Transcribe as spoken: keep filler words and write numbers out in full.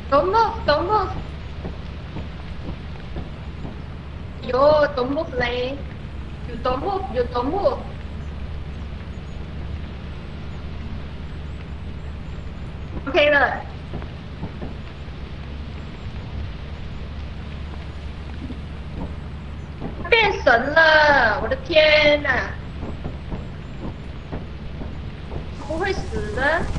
Don't move, don't move. Yo, don't move, Lay. You don't move, you don't move. OK 了。变神了，我的天哪！不会死的。